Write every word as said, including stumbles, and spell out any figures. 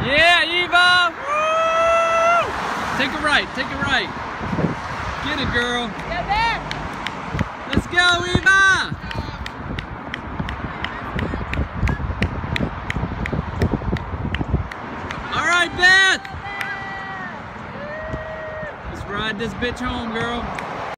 Yeah, Eva! Woo! Take a right, take a right. Get it, girl. Go, Beth. Let's go, Eva! All right, Beth! Let's ride this bitch home, girl.